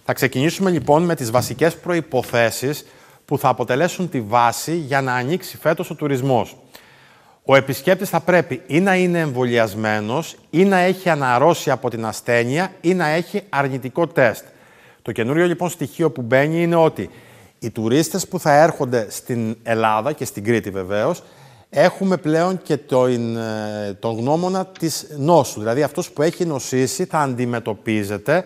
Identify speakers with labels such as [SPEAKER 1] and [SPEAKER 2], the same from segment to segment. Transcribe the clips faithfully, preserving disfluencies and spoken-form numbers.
[SPEAKER 1] Θα ξεκινήσουμε λοιπόν με τις βασικές προϋποθέσεις που θα αποτελέσουν τη βάση για να ανοίξει φέτος ο τουρισμός. Ο επισκέπτης θα πρέπει ή να είναι εμβολιασμένος, ή να έχει αναρρώσει από την ασθένεια, ή να έχει αρνητικό τεστ. Το καινούριο λοιπόν στοιχείο που μπαίνει είναι ότι οι τουρίστες που θα έρχονται στην Ελλάδα και στην Κρήτη βεβαίως, έχουμε πλέον και τον, τον γνώμονα της νόσου. Δηλαδή αυτός που έχει νοσήσει θα αντιμετωπίζεται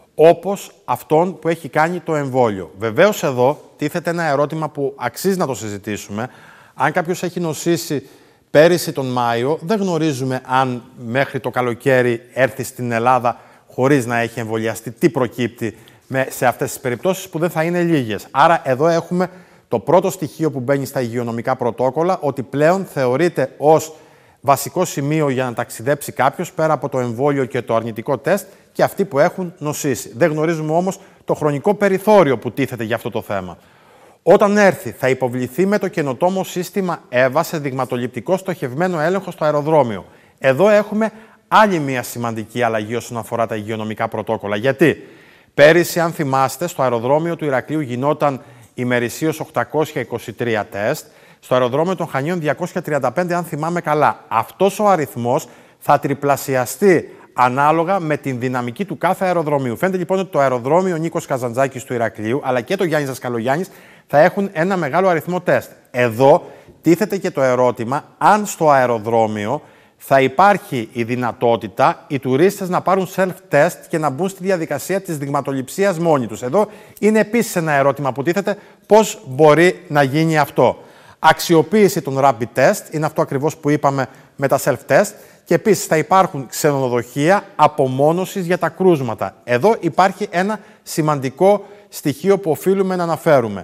[SPEAKER 1] όπως αυτόν που έχει κάνει το εμβόλιο. Βεβαίως εδώ τίθεται ένα ερώτημα που αξίζει να το συζητήσουμε. Αν κάποιος έχει νοσήσει πέρυσι τον Μάιο, δεν γνωρίζουμε αν μέχρι το καλοκαίρι έρθει στην Ελλάδα χωρίς να έχει εμβολιαστεί. Τι προκύπτει σε αυτές τις περιπτώσεις που δεν θα είναι λίγες. Άρα εδώ έχουμε το πρώτο στοιχείο που μπαίνει στα υγειονομικά πρωτόκολλα, ότι πλέον θεωρείται ως βασικό σημείο για να ταξιδέψει κάποιος, πέρα από το εμβόλιο και το αρνητικό τεστ, και αυτοί που έχουν νοσήσει. Δεν γνωρίζουμε όμως το χρονικό περιθώριο που τίθεται για αυτό το θέμα. Όταν έρθει, θα υποβληθεί με το καινοτόμο σύστημα ΕΒΑ σε δειγματοληπτικό στοχευμένο έλεγχο στο αεροδρόμιο. Εδώ έχουμε άλλη μια σημαντική αλλαγή όσον αφορά τα υγειονομικά πρωτόκολλα. Γιατί πέρυσι, αν θυμάστε, στο αεροδρόμιο του Ηρακλείου γινόταν ημερησίως οκτακόσια είκοσι τρία τεστ, στο αεροδρόμιο των Χανίων διακόσια τριάντα πέντε, αν θυμάμαι καλά. Αυτός ο αριθμός θα τριπλασιαστεί ανάλογα με την δυναμική του κάθε αεροδρομίου. Φαίνεται λοιπόν ότι το αεροδρόμιο Νίκος Καζαντζάκης του Ηρακλείου, αλλά και το Γιάννης Δασκαλογιάννης, θα έχουν ένα μεγάλο αριθμό τεστ. Εδώ τίθεται και το ερώτημα αν στο αεροδρόμιο θα υπάρχει η δυνατότητα οι τουρίστες να πάρουν self-test και να μπουν στη διαδικασία της δειγματοληψίας μόνοι τους. Εδώ είναι επίσης ένα ερώτημα που τίθεται πώς μπορεί να γίνει αυτό. Αξιοποίηση των rapid test, είναι αυτό ακριβώς που είπαμε με τα self-test, και επίσης θα υπάρχουν ξενοδοχεία απομόνωσης για τα κρούσματα. Εδώ υπάρχει ένα σημαντικό στοιχείο που οφείλουμε να αναφέρουμε.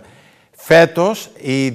[SPEAKER 1] Φέτος,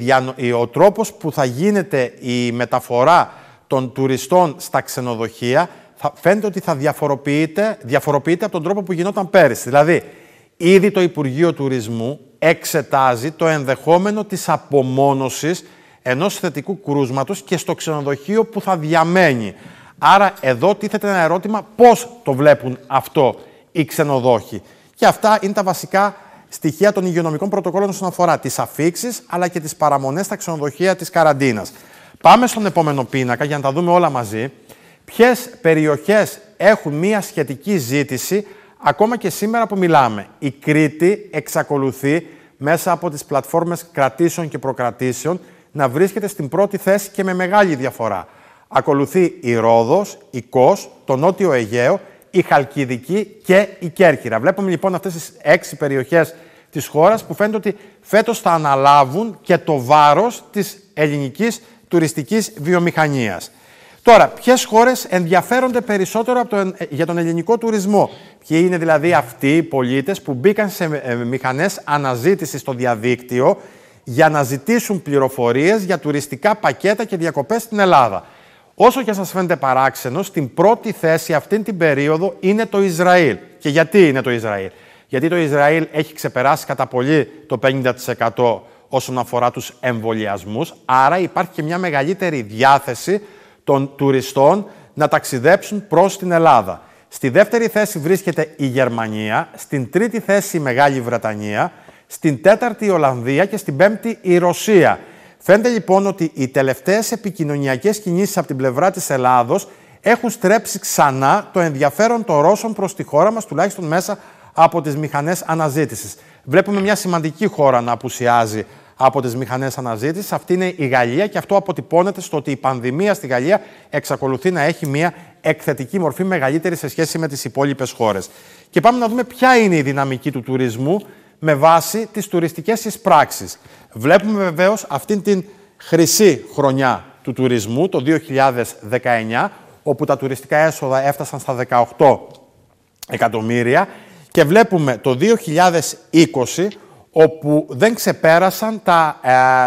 [SPEAKER 1] η, ο τρόπος που θα γίνεται η μεταφορά των τουριστών στα ξενοδοχεία θα, φαίνεται ότι θα διαφοροποιείται, διαφοροποιείται από τον τρόπο που γινόταν πέρυσι. Δηλαδή, ήδη το Υπουργείο Τουρισμού εξετάζει το ενδεχόμενο της απομόνωσης ενός θετικού κρούσματος και στο ξενοδοχείο που θα διαμένει. Άρα εδώ τίθεται ένα ερώτημα πώς το βλέπουν αυτό οι ξενοδόχοι. Και αυτά είναι τα βασικά στοιχεία των υγειονομικών πρωτοκόλλων όσον αφορά τις αφίξεις αλλά και τις παραμονές στα ξενοδοχεία της καραντίνας. Πάμε στον επόμενο πίνακα για να τα δούμε όλα μαζί. Ποιες περιοχές έχουν μία σχετική ζήτηση ακόμα και σήμερα που μιλάμε. Η Κρήτη εξακολουθεί μέσα από τις πλατφόρμες κρατήσεων και προκρατήσεων να βρίσκεται στην πρώτη θέση και με μεγάλη διαφορά. Ακολουθεί η Ρόδος, η Κος, το Νότιο Αιγαίο, η Χαλκιδική και η Κέρκυρα. Βλέπουμε λοιπόν αυτές τις έξι περιοχές της χώρας που φαίνεται ότι φέτος θα αναλάβουν και το βάρος της ελληνικής τουριστικής βιομηχανίας. Τώρα, ποιες χώρες ενδιαφέρονται περισσότερο από τον, για τον ελληνικό τουρισμό? Ποιοι είναι δηλαδή αυτοί οι πολίτες που μπήκαν σε μηχανές αναζήτησης στο διαδίκτυο για να ζητήσουν πληροφορίες για τουριστικά πακέτα και διακοπές στην Ελλάδα? Όσο και σας φαίνεται παράξενο, στην πρώτη θέση αυτήν την περίοδο είναι το Ισραήλ. Και γιατί είναι το Ισραήλ? Γιατί το Ισραήλ έχει ξεπεράσει κατά πολύ το πενήντα τοις εκατό όσον αφορά τους εμβολιασμούς, άρα υπάρχει και μια μεγαλύτερη διάθεση των τουριστών να ταξιδέψουν προς την Ελλάδα. Στη δεύτερη θέση βρίσκεται η Γερμανία, στην τρίτη θέση η Μεγάλη Βρετανία, στην τέταρτη η Ολλανδία και στην πέμπτη η Ρωσία. Φαίνεται λοιπόν ότι οι τελευταίες επικοινωνιακές κινήσεις από την πλευρά της Ελλάδος έχουν στρέψει ξανά το ενδιαφέρον των Ρώσων προς τη χώρα μας, τουλάχιστον μέσα από τις μηχανές αναζήτησης. Βλέπουμε μια σημαντική χώρα να απουσιάζει από τις μηχανές αναζήτησης. Αυτή είναι η Γαλλία και αυτό αποτυπώνεται στο ότι η πανδημία στη Γαλλία εξακολουθεί να έχει μια εκθετική μορφή μεγαλύτερη σε σχέση με τις υπόλοιπες χώρες. Και πάμε να δούμε ποια είναι η δυναμική του τουρισμού με βάση τις τουριστικές εισπράξεις. Βλέπουμε βεβαίως αυτήν την χρυσή χρονιά του τουρισμού, το δύο χιλιάδες δεκαεννιά, όπου τα τουριστικά έσοδα έφτασαν στα δεκαοκτώ εκατομμύρια, και βλέπουμε το δύο χιλιάδες είκοσι, όπου δεν ξεπέρασαν τα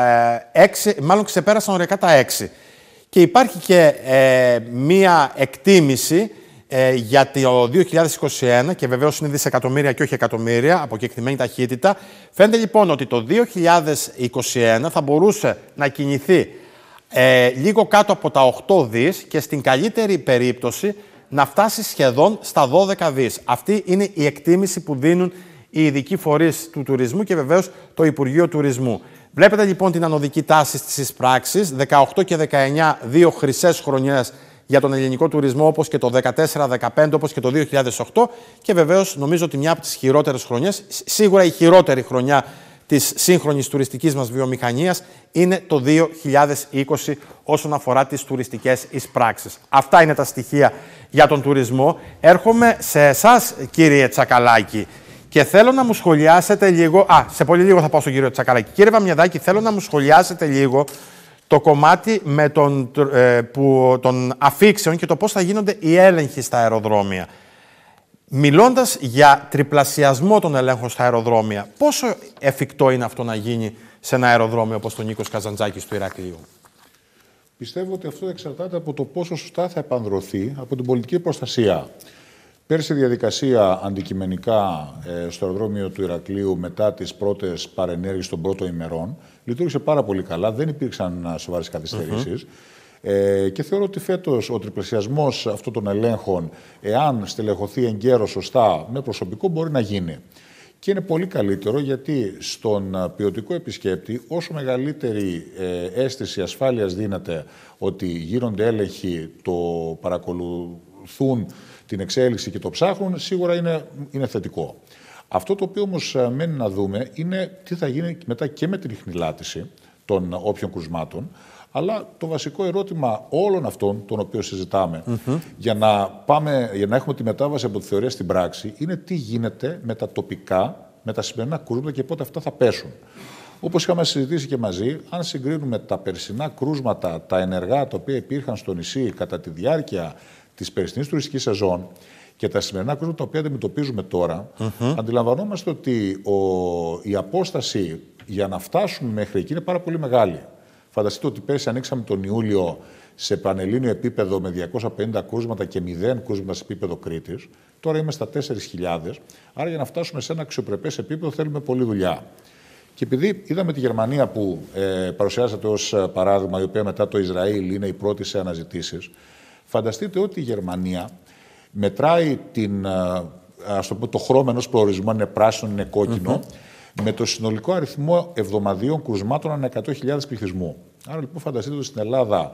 [SPEAKER 1] ε, έξι, μάλλον ξεπέρασαν οριακά τα έξι. Και υπάρχει και ε, μία εκτίμηση ε, για το δύο χιλιάδες είκοσι ένα, και βεβαίως είναι δισεκατομμύρια και όχι εκατομμύρια, από κεκτημένη ταχύτητα. Φαίνεται λοιπόν ότι το δύο χιλιάδες είκοσι ένα θα μπορούσε να κινηθεί ε, λίγο κάτω από τα οκτώ δις και στην καλύτερη περίπτωση να φτάσει σχεδόν στα δώδεκα δις. Αυτή είναι η εκτίμηση που δίνουν οι ειδικοί φορείς του τουρισμού και βεβαίως το Υπουργείο Τουρισμού. Βλέπετε λοιπόν την ανωδική τάση στις εισπράξεις, δεκαοκτώ και δεκαεννιά, δύο χρυσές χρονιές για τον ελληνικό τουρισμό, όπως και το δεκατέσσερα δεκαπέντε, όπως και το δύο χιλιάδες οκτώ, και βεβαίως νομίζω ότι μια από τις χειρότερες χρονιές, σίγουρα η χειρότερη χρονιά της σύγχρονης τουριστικής μας βιομηχανίας, είναι το δύο χιλιάδες είκοσι όσον αφορά τις τουριστικές εισπράξεις. Αυτά είναι τα στοιχεία για τον τουρισμό. Έρχομαι σε εσάς, κύριε Τσακαλάκη, και θέλω να μου σχολιάσετε λίγο... Α, σε πολύ λίγο θα πάω στον κύριο Τσακαλάκη. Κύριε Βαμιαδάκη, θέλω να μου σχολιάσετε λίγο το κομμάτι με τον, ε, που, των αφήξεων και το πώς θα γίνονται οι έλεγχοι στα αεροδρόμια. Μιλώντας για τριπλασιασμό των ελέγχων στα αεροδρόμια, πόσο εφικτό είναι αυτό να γίνει σε ένα αεροδρόμιο όπως το Νίκος Καζαντζάκης του Ηρακλείου?
[SPEAKER 2] Πιστεύω ότι αυτό εξαρτάται από το πόσο σωστά θα επανδρωθεί από την πολιτική προστασία. Πέρσι η διαδικασία αντικειμενικά ε, στο αεροδρόμιο του Ηρακλείου μετά τις πρώτες παρενέργειες των πρώτων ημερών λειτουργήσε πάρα πολύ καλά, δεν υπήρξαν σοβαρές καθυστερήσεις. Mm-hmm. Ε, και θεωρώ ότι φέτος ο τριπλασιασμός αυτών των ελέγχων, εάν στελεχωθεί εγκαίρως σωστά με προσωπικό, μπορεί να γίνει. Και είναι πολύ καλύτερο γιατί στον ποιοτικό επισκέπτη, όσο μεγαλύτερη ε, αίσθηση ασφάλειας δίνεται ότι γίνονται έλεγχοι, το παρακολουθούν την εξέλιξη και το ψάχνουν, σίγουρα είναι, είναι θετικό. Αυτό το οποίο όμως μένει να δούμε είναι τι θα γίνει μετά και με την ιχνηλάτηση των όποιων κρουσμάτων, αλλά το βασικό ερώτημα όλων αυτών των οποίων συζητάμε mm-hmm. για, να πάμε, για να έχουμε τη μετάβαση από τη θεωρία στην πράξη είναι τι γίνεται με τα τοπικά, με τα σημερινά κρούσματα και πότε αυτά θα πέσουν. Όπως είχαμε συζητήσει και μαζί, αν συγκρίνουμε τα περσινά κρούσματα, τα ενεργά τα οποία υπήρχαν στο νησί κατά τη διάρκεια της περσινής τουριστικής σεζόν και τα σημερινά κρούσματα τα οποία αντιμετωπίζουμε τώρα, mm-hmm. αντιλαμβανόμαστε ότι ο, η απόσταση για να φτάσουμε μέχρι εκεί είναι πάρα πολύ μεγάλη. Φανταστείτε ότι πέρσι ανοίξαμε τον Ιούλιο σε πανελλήνιο επίπεδο με διακόσια πενήντα κρούσματα και μηδέν κρούσματα σε επίπεδο Κρήτης. Τώρα είμαστε στα τέσσερις χιλιάδες. Άρα για να φτάσουμε σε ένα αξιοπρεπές επίπεδο θέλουμε πολλή δουλειά. Και επειδή είδαμε τη Γερμανία που ε, παρουσιάζεται ως παράδειγμα, η οποία μετά το Ισραήλ είναι η πρώτη σε αναζητήσεις, φανταστείτε ότι η Γερμανία μετράει την, ας το πω, το χρώμα ενός προορισμού, αν είναι πράσινο, είναι κόκκινο, mm-hmm. με το συνολικό αριθμό εβδομαδιαίων κρουσμάτων ανά εκατό χιλιάδες πληθυσμού. Άρα λοιπόν φανταστείτε ότι στην Ελλάδα,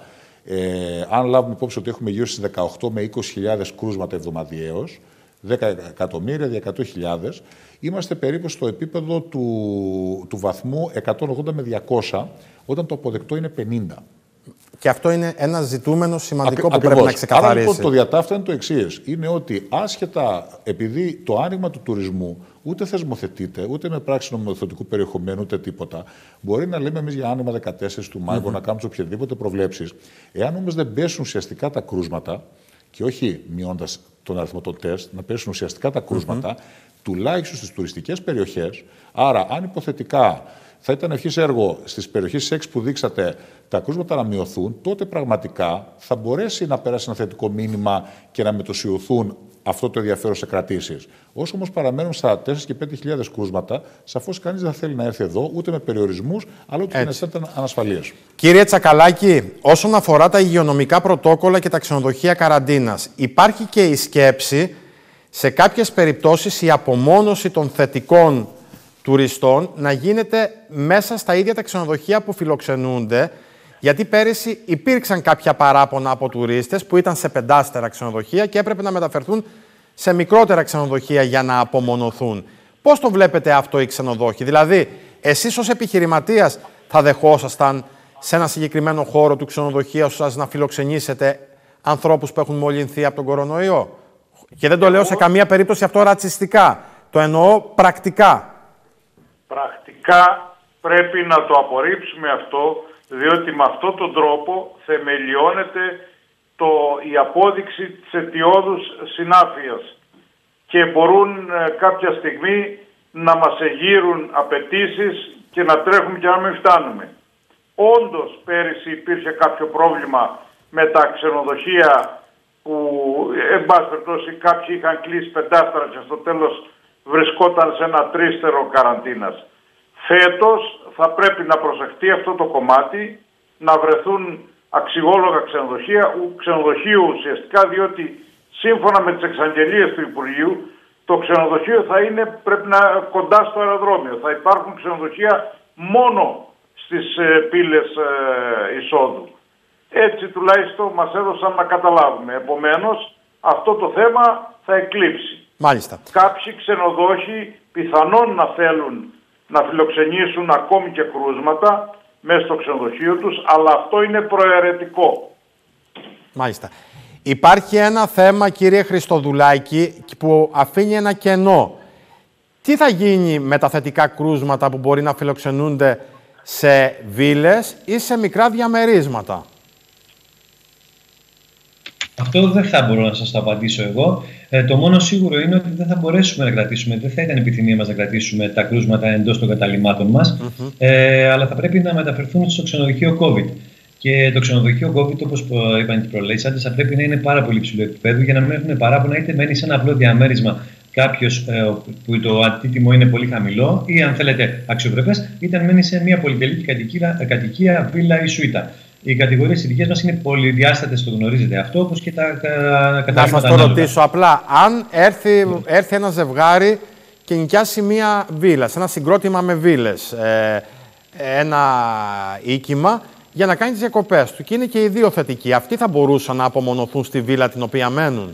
[SPEAKER 2] ε, αν λάβουμε υπόψη ότι έχουμε γύρω στις δεκαοκτώ με είκοσι χιλιάδες κρούσματα εβδομαδιαίως, δέκα εκατομμύρια δια εκατό χιλιάδες, είμαστε περίπου στο επίπεδο του, του βαθμού εκατόν ογδόντα με διακόσια, όταν το αποδεκτό είναι πενήντα.
[SPEAKER 1] Και αυτό είναι ένα ζητούμενο σημαντικό
[SPEAKER 2] Ακ,
[SPEAKER 1] που πρέπει να ξεκαθαρίσει.
[SPEAKER 2] Άρα λοιπόν το διατάφτα είναι το εξής. Είναι ότι άσχετα, επειδή το άνοιγμα του τουρισμού ούτε θεσμοθετείται, ούτε με πράξη νομοθετικού περιεχομένου, ούτε τίποτα, μπορεί να λέμε εμείς για άνοιγμα δεκατέσσερις του Μάη, mm-hmm. να κάνουμε οποιαδήποτε προβλέψεις. Εάν όμως δεν πέσουν ουσιαστικά τα κρούσματα, και όχι μειώντας τον αριθμό των τεστ, να πέσουν ουσιαστικά τα κρούσματα, mm-hmm. τουλάχιστον στις τουριστικές περιοχές, άρα αν υποθετικά θα ήταν ευχής έργο στις περιοχές έξι που δείξατε τα κρούσματα να μειωθούν, τότε πραγματικά θα μπορέσει να περάσει ένα θετικό μήνυμα και να μετωσιωθούν αυτό το ενδιαφέρον σε κρατήσεις. Όσο όμως παραμένουν στα τέσσερις και πέντε χιλιάδες κρούσματα, σαφώς κανείς δεν θέλει να έρθει εδώ ούτε με περιορισμούς, αλλά ούτε να αισθάνεται ανασφαλείας.
[SPEAKER 1] Κύριε Τσακαλάκη, όσον αφορά τα υγειονομικά πρωτόκολλα και τα ξενοδοχεία καραντίνας, υπάρχει και η σκέψη σε κάποιες περιπτώσεις η απομόνωση των θετικών τουριστών να γίνεται μέσα στα ίδια τα ξενοδοχεία που φιλοξενούνται, γιατί πέρυσι υπήρξαν κάποια παράπονα από τουρίστες που ήταν σε πεντάστερα ξενοδοχεία και έπρεπε να μεταφερθούν σε μικρότερα ξενοδοχεία για να απομονωθούν. Πώς το βλέπετε αυτό οι ξενοδόχοι? Δηλαδή, εσείς ως επιχειρηματίας θα δεχόσασταν σε ένα συγκεκριμένο χώρο του ξενοδοχείου σας να φιλοξενήσετε ανθρώπους που έχουν μολυνθεί από τον κορονοϊό? Και δεν το λέω σε καμία περίπτωση αυτό ρατσιστικά. Το εννοώ πρακτικά.
[SPEAKER 3] Πρακτικά πρέπει να το απορρίψουμε αυτό, διότι με αυτόν τον τρόπο θεμελιώνεται το, η απόδειξη της αιτιώδους συνάφειας και μπορούν ε, κάποια στιγμή να μας εγείρουν απαιτήσεις και να τρέχουμε και να μην φτάνουμε. Όντως πέρυσι υπήρχε κάποιο πρόβλημα με τα ξενοδοχεία που εν πάση περιπτώσει κάποιοι είχαν κλείσει πεντάστερα και στο τέλος βρισκόταν σε ένα τρίστερο καραντίνας. Φέτος θα πρέπει να προσεχτεί αυτό το κομμάτι, να βρεθούν αξιόλογα ξενοδοχεία, ξενοδοχείου ουσιαστικά, διότι σύμφωνα με τις εξαγγελίες του Υπουργείου το ξενοδοχείο θα είναι, πρέπει να κοντά στο αεροδρόμιο. Θα υπάρχουν ξενοδοχεία μόνο στις ε, πύλες ε, εισόδου. Έτσι τουλάχιστον μας έδωσαν να καταλάβουμε. Επομένως, αυτό το θέμα θα εκλείψει.
[SPEAKER 1] Μάλιστα.
[SPEAKER 3] Κάποιοι ξενοδόχοι πιθανόν να θέλουν να φιλοξενήσουν ακόμη και κρούσματα μέσα στο ξενοδοχείο τους, αλλά αυτό είναι προαιρετικό.
[SPEAKER 1] Μάλιστα. Υπάρχει ένα θέμα, κύριε Χριστοδουλάκη, που αφήνει ένα κενό. Τι θα γίνει με τα θετικά κρούσματα που μπορεί να φιλοξενούνται σε βίλες ή σε μικρά διαμερίσματα?
[SPEAKER 4] Αυτό δεν θα μπορώ να σας το απαντήσω εγώ. Ε, το μόνο σίγουρο είναι ότι δεν θα μπορέσουμε να κρατήσουμε, δεν θα ήταν επιθυμία μας να κρατήσουμε τα κρούσματα εντός των καταλυμάτων μας, mm-hmm. ε, αλλά θα πρέπει να μεταφερθούν στο ξενοδοχείο COVID. Και το ξενοδοχείο COVID, όπως είπαν οι προλέξαντες, θα πρέπει να είναι πάρα πολύ υψηλό επίπεδο για να μην έχουν παράπονα, είτε μένει σε ένα απλό διαμέρισμα κάποιος ε, που το αντίτιμο είναι πολύ χαμηλό ή, αν θέλετε, αξιοπρεπές, είτε μένει σε μια πολυτελή κατοικία, κατοικία, βίλα ή σουίτα. Οι κατηγορίες οι δικές μας είναι πολυδιάστατες, το γνωρίζετε αυτό, όπως και τα κατάλληλα.
[SPEAKER 1] Να σας το ρωτήσω απλά. Αν έρθει, έρθει ένα ζευγάρι και νοικιάσει μία βίλα, σε ένα συγκρότημα με βίλες, ε, ένα οίκημα, για να κάνει τις διακοπές του, και είναι και οι δύο θετικοί, αυτοί θα μπορούσαν να απομονωθούν στη βίλα την οποία μένουν?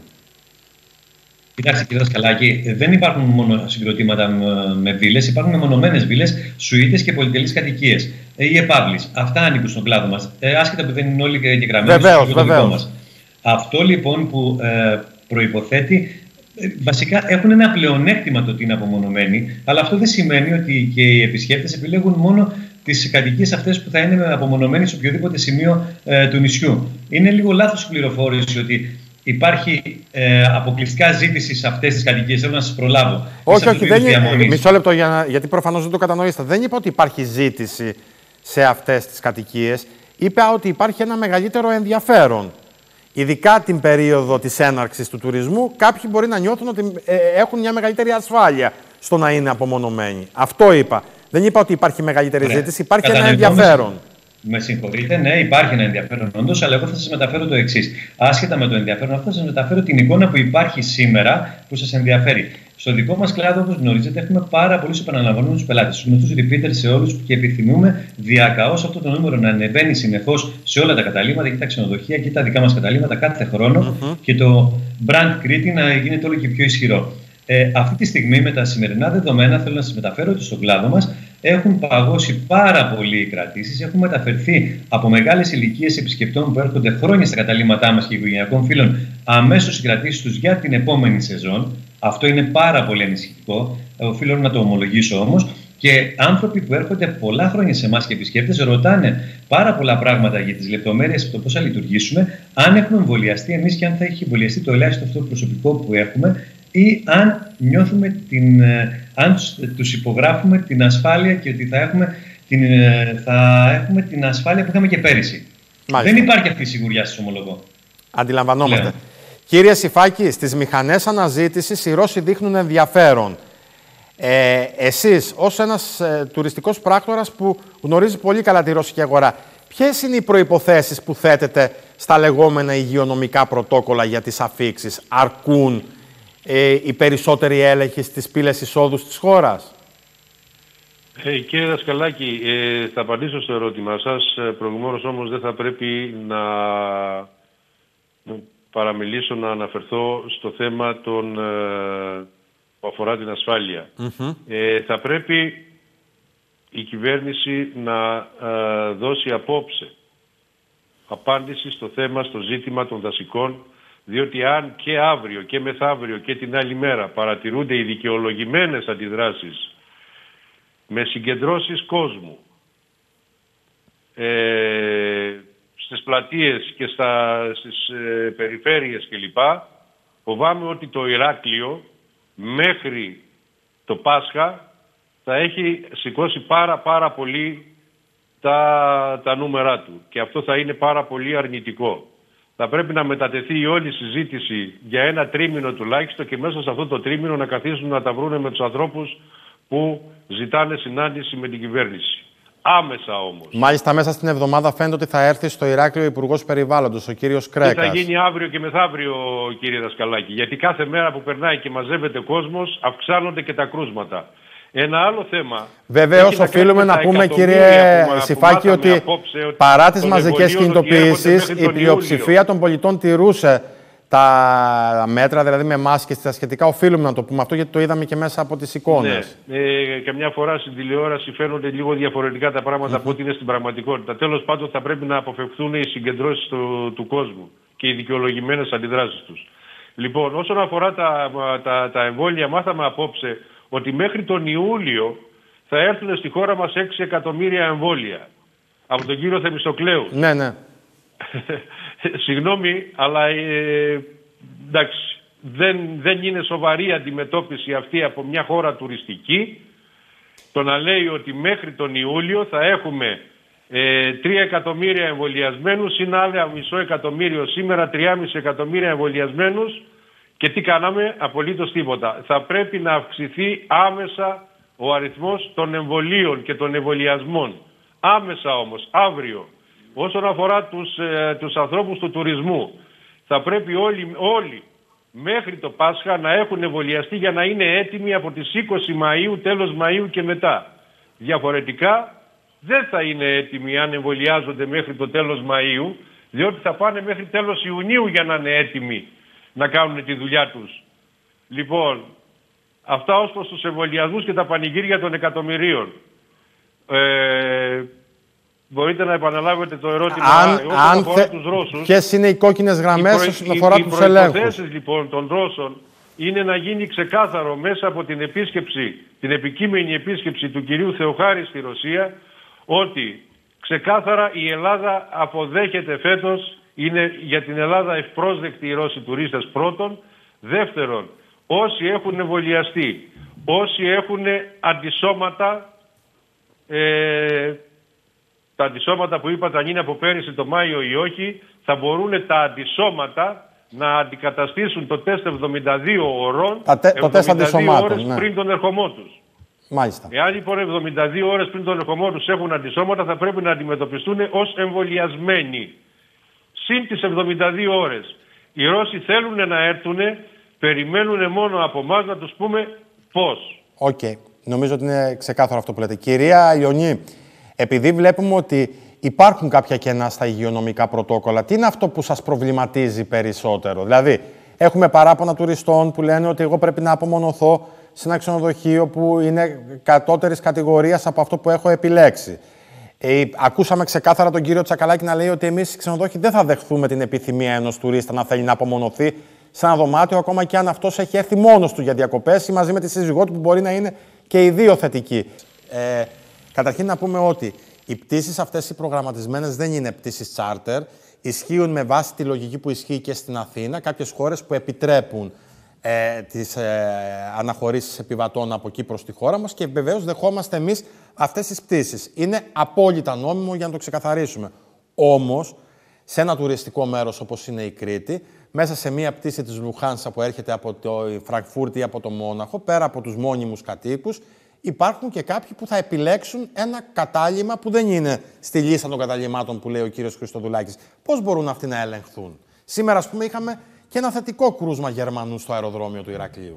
[SPEAKER 4] Κοιτάξτε, κύριε Δασκαλάκη, δεν υπάρχουν μόνο συγκροτήματα με βίλες, υπάρχουν μεμονωμένες βίλες, σουίτες και πολυτελείς κατοικίες. Οι επαύλεις. Αυτά ανήκουν στον κλάδο μας. Ε, άσχετα που δεν είναι όλοι εγγεγραμμένοι στο δικό μας. Αυτό λοιπόν που ε, προϋποθέτει, ε, βασικά έχουν ένα πλεονέκτημα το ότι είναι απομονωμένοι, αλλά αυτό δεν σημαίνει ότι και οι επισκέπτες επιλέγουν μόνο τις κατοικίες αυτές που θα είναι απομονωμένοι σε οποιοδήποτε σημείο ε, του νησιού. Είναι λίγο λάθος η πληροφόρηση ότι υπάρχει ε, αποκλειστικά ζήτηση σε αυτές τις κατοικίες. Θέλω να σας προλάβω.
[SPEAKER 1] Όχι, όχι, δεν είναι. Μισό λεπτό, για να, γιατί προφανώς δεν το κατανοήσατε. Δεν είπα ότι υπάρχει ζήτηση σε αυτές τις κατοικίες. Είπα ότι υπάρχει ένα μεγαλύτερο ενδιαφέρον. Ειδικά την περίοδο της έναρξης του τουρισμού, κάποιοι μπορεί να νιώθουν ότι ε, έχουν μια μεγαλύτερη ασφάλεια στο να είναι απομονωμένοι. Αυτό είπα. Δεν είπα ότι υπάρχει μεγαλύτερη ναι. ζήτηση, υπάρχει ένα ενδιαφέρον.
[SPEAKER 4] Με συγχωρείτε, ναι, υπάρχει ένα ενδιαφέρον όντως, αλλά εγώ θα σας μεταφέρω το εξής. Άσχετα με το ενδιαφέρον αυτό, θα σας μεταφέρω την εικόνα που υπάρχει σήμερα που σας ενδιαφέρει. Στο δικό μας κλάδο, όπως γνωρίζετε, έχουμε πάρα πολλούς επαναλαμβανόμενους πελάτες. Τους γνωστούς repeaters σε όλους, και επιθυμούμε διακαώς αυτό το νούμερο να ανεβαίνει συνεχώς σε όλα τα καταλύματα και τα ξενοδοχεία και τα δικά μας καταλύματα κάθε χρόνο mm-hmm. και το brand Crete να γίνεται όλο και πιο ισχυρό. Ε, αυτή τη στιγμή, με τα σημερινά δεδομένα, θέλω να σας μεταφέρω ότι στον κλάδο μας έχουν παγώσει πάρα πολλοί οι κρατήσεις. Έχουν μεταφερθεί από μεγάλες ηλικίες επισκεπτών που έρχονται χρόνια στα καταλύματά μας και οικογενειακών φίλων αμέσως οι κρατήσεις τους για την επόμενη σεζόν. Αυτό είναι πάρα πολύ ανησυχητικό. Οφείλω να το ομολογήσω όμως. Και άνθρωποι που έρχονται πολλά χρόνια σε εμάς και επισκέπτες ρωτάνε πάρα πολλά πράγματα για τις λεπτομέρειες από το πώς θα λειτουργήσουμε, αν έχουμε εμβολιαστεί εμείς και αν θα έχει εμβολιαστεί το ελάχιστο αυτό προσωπικό που έχουμε, ή αν νιώθουμε την, αν τους υπογράφουμε την ασφάλεια και ότι θα έχουμε την, θα έχουμε την ασφάλεια που είχαμε και πέρυσι. Μάλιστα. Δεν υπάρχει αυτή η σιγουριά, σας ομολογώ.
[SPEAKER 1] Αντιλαμβανόμαστε. Λέω. Κύριε Σιφάκη, στις μηχανές αναζήτησης οι Ρώσοι δείχνουν ενδιαφέρον. Ε, εσείς, ως ένας ε, τουριστικός πράκτορας που γνωρίζει πολύ καλά τη ρωσική αγορά, ποιες είναι οι προϋποθέσεις που θέτετε στα λεγόμενα υγειονομικά πρωτόκολλα για τις αφίξεις? Αρκούν ε, οι περισσότεροι έλεγχοι στις πύλες εισόδου της χώρας?
[SPEAKER 5] Ε, κύριε Δασκαλάκη, ε, θα απαντήσω στο ερώτημά σας. Προηγουμένως όμως δεν θα πρέπει να παραμιλήσω να αναφερθώ στο θέμα των, ε, που αφορά την ασφάλεια. Mm-hmm. Ε, θα πρέπει η κυβέρνηση να ε, δώσει απόψε απάντηση στο θέμα, στο ζήτημα των δασικών, διότι αν και αύριο και μεθαύριο και την άλλη μέρα παρατηρούνται οι δικαιολογημένες αντιδράσεις με συγκεντρώσεις κόσμου ε, στις πλατείες και στα, στις ε, περιφέρειες κλπ, φοβάμαι ότι το Ηράκλειο μέχρι το Πάσχα θα έχει σηκώσει πάρα πάρα πολύ τα, τα νούμερά του και αυτό θα είναι πάρα πολύ αρνητικό. Θα πρέπει να μετατεθεί η όλη συζήτηση για ένα τρίμηνο τουλάχιστον και μέσα σε αυτό το τρίμηνο να καθίσουν να τα βρούνε με τους ανθρώπους που ζητάνε συνάντηση με την κυβέρνηση. Άμεσα όμως.
[SPEAKER 1] Μάλιστα, μέσα στην εβδομάδα φαίνεται ότι θα έρθει στο Ηράκλειο ο Υπουργός Περιβάλλοντος, ο κύριος Κρέκας.
[SPEAKER 5] Και θα γίνει αύριο και μεθαύριο, κύριε Δασκαλάκη. Γιατί κάθε μέρα που περνάει και μαζεύεται κόσμος, αυξάνονται και τα κρούσματα. Ένα άλλο θέμα.
[SPEAKER 1] Βεβαίως, οφείλουμε να πούμε, κύριε Σιφάκη, ότι, ότι παρά τις μαζικές κινητοποιήσεις, η πλειοψηφία Ιούλιο. των πολιτών τηρούσε τα μέτρα, δηλαδή με μάσκες, τα σχετικά. Οφείλουμε να το πούμε αυτό, γιατί το είδαμε και μέσα από τις εικόνες.
[SPEAKER 5] Ναι. Ε, καμιά φορά στην τηλεόραση φαίνονται λίγο διαφορετικά τα πράγματα mm-hmm. από ό,τι είναι στην πραγματικότητα. Τέλος πάντων, θα πρέπει να αποφευχθούν οι συγκεντρώσεις του, του κόσμου και οι δικαιολογημένες αντιδράσεις τους. Λοιπόν, όσον αφορά τα, τα, τα εμβόλια, μάθαμε απόψε ότι μέχρι τον Ιούλιο θα έρθουν στη χώρα μας έξι εκατομμύρια εμβόλια. Από τον κύριο Θεμιστοκλέου.
[SPEAKER 1] Ναι, ναι.
[SPEAKER 5] Συγγνώμη, αλλά ε, εντάξει, δεν, δεν είναι σοβαρή αντιμετώπιση αυτή από μια χώρα τουριστική. Το να λέει ότι μέχρι τον Ιούλιο θα έχουμε ε, τρία εκατομμύρια εμβολιασμένους, είναι άλλα μισό εκατομμύριο σήμερα, τρία κόμμα πέντε εκατομμύρια εμβολιασμένους. Και τι κάναμε? Απολύτως τίποτα. Θα πρέπει να αυξηθεί άμεσα ο αριθμός των εμβολίων και των εμβολιασμών. Άμεσα όμως, αύριο. Όσον αφορά τους, ε, τους ανθρώπους του τουρισμού, θα πρέπει όλοι, όλοι μέχρι το Πάσχα να έχουν εμβολιαστεί για να είναι έτοιμοι από τις είκοσι Μαΐου, τέλος Μαΐου και μετά. Διαφορετικά δεν θα είναι έτοιμοι αν εμβολιάζονται μέχρι το τέλος Μαΐου, διότι θα πάνε μέχρι τέλος Ιουνίου για να είναι έτοιμοι να κάνουν τη δουλειά τους. Λοιπόν, αυτά ως προς τους εμβολιασμούς και τα πανηγύρια των εκατομμυρίων. Ε, μπορείτε να επαναλάβετε το ερώτημα
[SPEAKER 1] αν,
[SPEAKER 5] όσον
[SPEAKER 1] αν
[SPEAKER 5] αφορά
[SPEAKER 1] θε...
[SPEAKER 5] τους Ρώσους.
[SPEAKER 1] Ποιες είναι οι κόκκινες γραμμές όσον αφορά τους ελέγχους?
[SPEAKER 5] Οι προϋποθέσεις λοιπόν των Ρώσων είναι να γίνει ξεκάθαρο μέσα από την επίσκεψη, την επικείμενη επίσκεψη του κυρίου Θεοχάρη στη Ρωσία, ότι ξεκάθαρα η Ελλάδα αποδέχεται φέτος, είναι για την Ελλάδα ευπρόσδεκτοι οι Ρώσοι τουρίστες πρώτον. Δεύτερον, όσοι έχουν εμβολιαστεί, όσοι έχουν αντισώματα, ε, τα αντισώματα που είπατε αν είναι από πέρυσι το Μάιο ή όχι, θα μπορούν τα αντισώματα να αντικαταστήσουν το τεστ εβδομήντα δύο ωρών,
[SPEAKER 1] τε, το
[SPEAKER 5] εβδομήντα δύο ώρες ναι. πριν τον ερχομό τους.
[SPEAKER 1] Μάλιστα.
[SPEAKER 5] Εάν λοιπόν εβδομήντα δύο ώρες πριν τον ερχομό τους έχουν αντισώματα, θα πρέπει να αντιμετωπιστούν ως εμβολιασμένοι. Συν τις εβδομήντα δύο ώρες. Οι Ρώσοι θέλουν να έρθουν, περιμένουν μόνο από εμάς να τους πούμε πώς.
[SPEAKER 1] Οκ. Okay. Νομίζω ότι είναι ξεκάθαρο αυτό που λέτε. Κυρία Ιωνή, επειδή βλέπουμε ότι υπάρχουν κάποια κενά στα υγειονομικά πρωτόκολλα, τι είναι αυτό που σας προβληματίζει περισσότερο? Δηλαδή, έχουμε παράπονα τουριστών που λένε ότι εγώ πρέπει να απομονωθώ σε ένα ξενοδοχείο που είναι κατώτερης κατηγορίας από αυτό που έχω επιλέξει. Ε, ακούσαμε ξεκάθαρα τον κύριο Τσακαλάκη να λέει ότι εμείς οι ξενοδόχοι δεν θα δεχθούμε την επιθυμία ενός τουρίστα να θέλει να απομονωθεί σε ένα δωμάτιο, ακόμα και αν αυτός έχει έρθει μόνος του για διακοπές ή μαζί με τη σύζυγό του, που μπορεί να είναι και οι δύο θετικοί. Ε, καταρχήν να πούμε ότι οι πτήσεις αυτές οι προγραμματισμένες δεν είναι πτήσεις charter. Ισχύουν με βάση τη λογική που ισχύει και στην Αθήνα. Κάποιες χώρες που επιτρέπουν ε, τις ε, αναχωρήσεις επιβατών από εκεί προς τη χώρα μας και βεβαίως δεχόμαστε εμείς αυτές τις πτήσεις. Είναι απόλυτα νόμιμο για να το ξεκαθαρίσουμε. Όμως, σε ένα τουριστικό μέρος όπως είναι η Κρήτη, μέσα σε μία πτήση της Λουχάνσα που έρχεται από το Φραγκφούρτη ή από το Μόναχο, πέρα από τους μόνιμους κατοίκους, υπάρχουν και κάποιοι που θα επιλέξουν ένα κατάλημα που δεν είναι στη λίστα των καταλυμάτων που λέει ο κύριος Χριστοδουλάκης. Πώς μπορούν αυτοί να ελεγχθούν? Σήμερα, ας πούμε, είχαμε και ένα θετικό κρούσμα Γερμανού στο αεροδρόμιο του Ηρακλείου.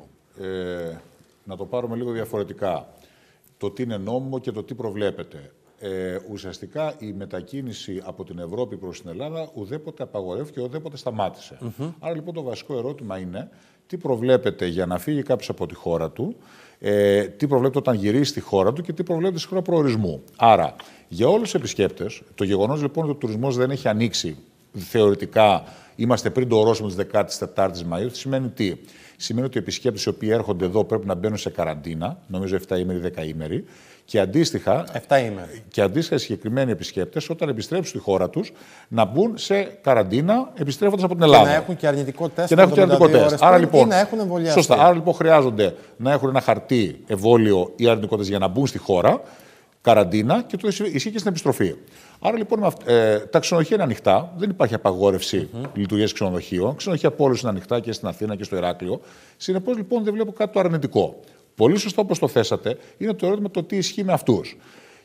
[SPEAKER 2] Ε, να το πάρουμε λίγο διαφορετικά. Το τι είναι νόμιμο και το τι προβλέπεται. Ε, ουσιαστικά η μετακίνηση από την Ευρώπη προς την Ελλάδα ουδέποτε απαγορεύτηκε, ουδέποτε σταμάτησε. Mm-hmm. Άρα λοιπόν το βασικό ερώτημα είναι τι προβλέπεται για να φύγει κάποιος από τη χώρα του, ε, τι προβλέπεται όταν γυρίσει στη χώρα του και τι προβλέπεται στη χώρα προορισμού. Άρα για όλους τους επισκέπτες, το γεγονός λοιπόν ότι ο τουρισμός δεν έχει ανοίξει θεωρητικά, είμαστε πριν το ορόσημο της δεκατέσσερις Μαΐου, σημαίνει τι? Σημαίνει ότι οι επισκέπτες οι οποίοι έρχονται εδώ πρέπει να μπαίνουν σε καραντίνα, νομίζω επτά ημέρη, δέκα ημέρη. Και αντίστοιχα, και αντίστοιχα οι συγκεκριμένοι επισκέπτες, όταν επιστρέψουν στη χώρα τους, να μπουν σε καραντίνα επιστρέφοντας από την Ελλάδα.
[SPEAKER 1] Και να έχουν και αρνητικό τεστ.
[SPEAKER 2] Και να έχουν και αρνητικό τεστ. Άρα λοιπόν,
[SPEAKER 1] να έχουν εμβολιαστεί.
[SPEAKER 2] Σωστά. Άρα λοιπόν χρειάζονται να έχουν ένα χαρτί εμβόλιο ή αρνητικό τεστ για να μπουν στη χώρα, καραντίνα, και το ισχύει και στην επιστροφή. Άρα λοιπόν ε, τα ξενοδοχεία είναι ανοιχτά, δεν υπάρχει απαγόρευση mm-hmm. λειτουργίας ξενοδοχείων. Ξενοδοχεία από όλους είναι ανοιχτά και στην Αθήνα και στο Ηράκλειο. Συνεπώς λοιπόν δεν βλέπω κάτι το αρνητικό. Πολύ σωστό όπως το θέσατε είναι το ερώτημα το τι ισχύει με αυτούς.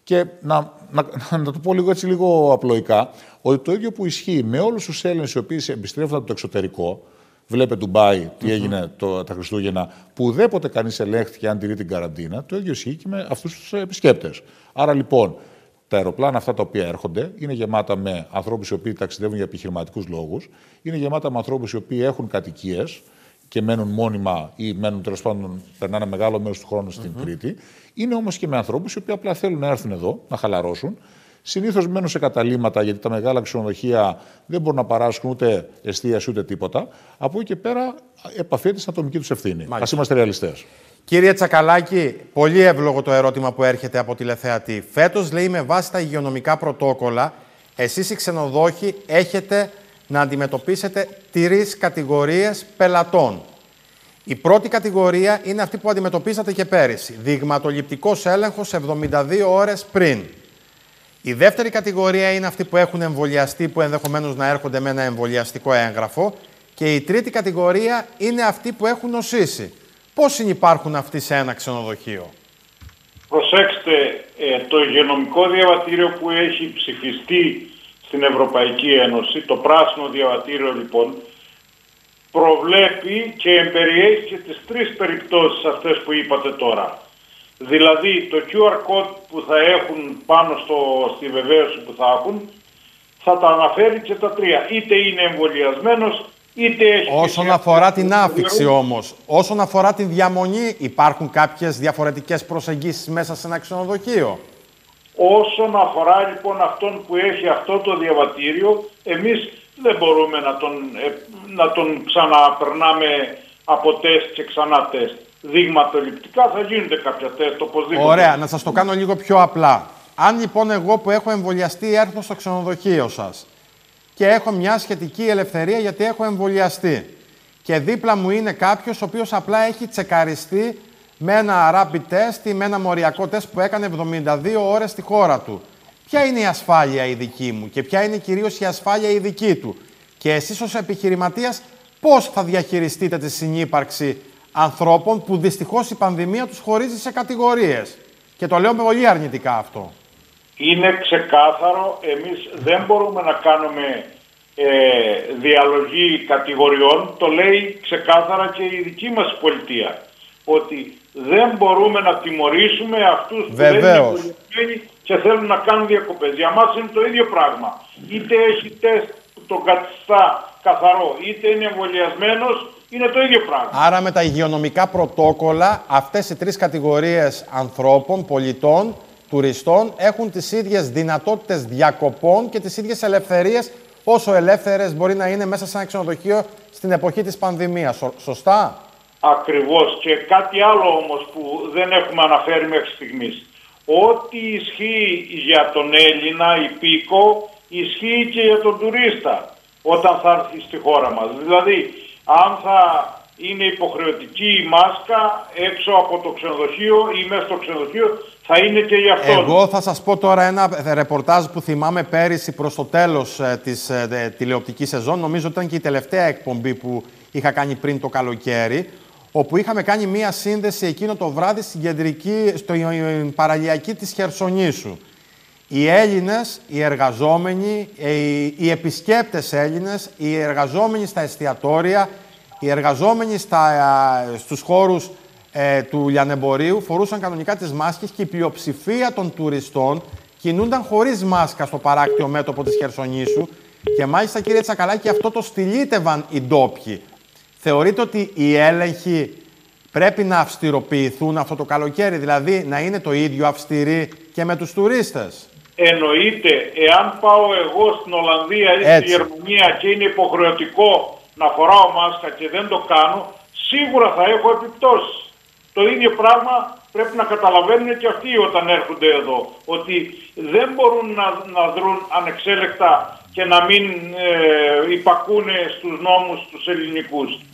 [SPEAKER 2] Και να, να, να το πω λίγο έτσι λίγο απλοϊκά, ότι το ίδιο που ισχύει με όλους τους Έλληνες οι οποίοι επιστρέφουν από το εξωτερικό, βλέπε Ντουμπάι τι mm-hmm. έγινε το, τα Χριστούγεννα, που ουδέποτε κανείς ελέγχθηκε αν τηρεί την καραντίνα, το ίδιο ισχύει και με αυτούς τους επισκέπτες. Άρα λοιπόν, τα αεροπλάνα αυτά τα οποία έρχονται είναι γεμάτα με ανθρώπους οι οποίοι ταξιδεύουν για επιχειρηματικούς λόγους, είναι γεμάτα με ανθρώπους οι οποίοι έχουν κατοικίες και μένουν μόνιμα ή μένουν τέλος πάντων, περνάνε μεγάλο μέρος του χρόνου στην mm-hmm. Κρήτη. Είναι όμως και με ανθρώπους οι οποίοι απλά θέλουν να έρθουν εδώ, να χαλαρώσουν. Συνήθως μένουν σε καταλύματα, γιατί τα μεγάλα ξενοδοχεία δεν μπορούν να παράσχουν ούτε εστίαση ούτε τίποτα. Από εκεί και πέρα επαφείται στην ατομική τους ευθύνη. Ας είμαστε ρεαλιστές.
[SPEAKER 1] Κύριε Τσακαλάκη, πολύ εύλογο το ερώτημα που έρχεται από τηλεθεατή. Φέτος, λέει, με βάση τα υγειονομικά πρωτόκολλα, εσείς οι ξενοδόχοι έχετε να αντιμετωπίσετε τρεις κατηγορίες πελατών. Η πρώτη κατηγορία είναι αυτή που αντιμετωπίσατε και πέρυσι. Δειγματοληπτικός έλεγχος εβδομήντα δύο ώρες πριν. Η δεύτερη κατηγορία είναι αυτοί που έχουν εμβολιαστεί, που ενδεχομένως να έρχονται με ένα εμβολιαστικό έγγραφο. Και η τρίτη κατηγορία είναι αυτοί που έχουν νοσήσει. Πώς συνυπάρχουν αυτοί σε ένα ξενοδοχείο?
[SPEAKER 3] Προσέξτε, ε, το υγειονομικό διαβατήριο που έχει ψηφιστεί στην Ευρωπαϊκή Ένωση, το πράσινο διαβατήριο λοιπόν, προβλέπει και εμπεριέχει και τις τρεις περιπτώσεις αυτές που είπατε τώρα. Δηλαδή το κιου αρ code που θα έχουν πάνω στο, στη βεβαίωση που θα έχουν, θα τα αναφέρει και τα τρία. Είτε είναι εμβολιασμένος, είτε έχει...
[SPEAKER 1] Όσον αφορά την άφιξη όμως, όσον αφορά την διαμονή, υπάρχουν κάποιες διαφορετικές προσεγγίσεις μέσα σε ένα ξενοδοχείο?
[SPEAKER 3] Όσον αφορά λοιπόν αυτόν που έχει αυτό το διαβατήριο, εμείς δεν μπορούμε να τον, ε, να τον ξαναπερνάμε από τεστ και ξανά τεστ. Δειγματοληπτικά θα γίνονται κάποια τεστ οπωσδήποτε.
[SPEAKER 1] Ωραία, να σας το κάνω λίγο πιο απλά. Αν λοιπόν εγώ που έχω εμβολιαστεί έρθω στο ξενοδοχείο σας και έχω μια σχετική ελευθερία γιατί έχω εμβολιαστεί και δίπλα μου είναι κάποιος ο οποίος απλά έχει τσεκαριστεί με ένα rapid test ή με ένα μοριακό τεστ που έκανε εβδομήντα δύο ώρες στη χώρα του. Ποια είναι η ασφάλεια η δική μου και ποια είναι κυρίως η ασφάλεια η δική του? Και εσείς ως επιχειρηματίας πώς θα διαχειριστείτε τη συνύπαρξη ανθρώπων που δυστυχώς η πανδημία τους χωρίζει σε κατηγορίες? Και το λέω πολύ αρνητικά αυτό.
[SPEAKER 3] Είναι ξεκάθαρο, εμείς δεν μπορούμε να κάνουμε ε, διαλογή κατηγοριών, το λέει ξεκάθαρα και η δική μας πολιτεία. Ότι δεν μπορούμε να τιμωρήσουμε αυτούς που δεν είναι εμβολιασμένοι και θέλουν να κάνουν διακοπές. Για μας είναι το ίδιο πράγμα. Είτε έχει τεστ που τον καθιστά καθαρό, είτε είναι εμβολιασμένος, είναι το ίδιο πράγμα.
[SPEAKER 1] Άρα με τα υγειονομικά πρωτόκολλα, αυτές οι τρεις κατηγορίες ανθρώπων, πολιτών, τουριστών, έχουν τις ίδιες δυνατότητες διακοπών και τις ίδιες ελευθερίες, όσο ελεύθερες μπορεί να είναι μέσα σε ένα ξενοδοχείο στην εποχή της πανδημίας. Σωστά?
[SPEAKER 3] Ακριβώς. Και κάτι άλλο όμως που δεν έχουμε αναφέρει μέχρι στιγμής. Ό,τι ισχύει για τον Έλληνα υπήκο, ισχύει και για τον τουρίστα όταν θα έρθει στη χώρα μας. Δηλαδή, αν θα είναι υποχρεωτική η μάσκα έξω από το ξενοδοχείο ή μέσα στο ξενοδοχείο, θα είναι και για αυτό.
[SPEAKER 1] Εγώ θα σας πω τώρα ένα ρεπορτάζ που θυμάμαι πέρυσι προς το τέλος ε, της ε, τηλεοπτικής σεζόν. Νομίζω ότι ήταν και η τελευταία εκπομπή που είχα κάνει πριν το καλοκαίρι, όπου είχαμε κάνει μία σύνδεση εκείνο το βράδυ στην κεντρική, στο παραλιακή της Χερσονήσου. Οι Έλληνες, οι εργαζόμενοι, οι, οι επισκέπτες Έλληνες, οι εργαζόμενοι στα εστιατόρια, οι εργαζόμενοι στα, στους χώρους ε, του λιανεμπορίου φορούσαν κανονικά τις μάσκες και η πλειοψηφία των τουριστών κινούνταν χωρίς μάσκα στο παράκτιο μέτωπο της Χερσονήσου και μάλιστα, κύριε Τσακαλάκη, αυτό το στυλίτευαν οι ντόπιοι. Θεωρείτε ότι οι έλεγχοι πρέπει να αυστηροποιηθούν αυτό το καλοκαίρι, δηλαδή να είναι το ίδιο αυστηροί και με τους τουρίστες?
[SPEAKER 3] Εννοείται, εάν πάω εγώ στην Ολλανδία ή στη Γερμανία και είναι υποχρεωτικό να φοράω μάσκα και δεν το κάνω, σίγουρα θα έχω επιπτώσεις. Το ίδιο πράγμα πρέπει να καταλαβαίνουν και αυτοί όταν έρχονται εδώ, ότι δεν μπορούν να, να δρουν ανεξέλεκτα και να μην ε, υπακούνε στους νόμους τους ελληνικούς.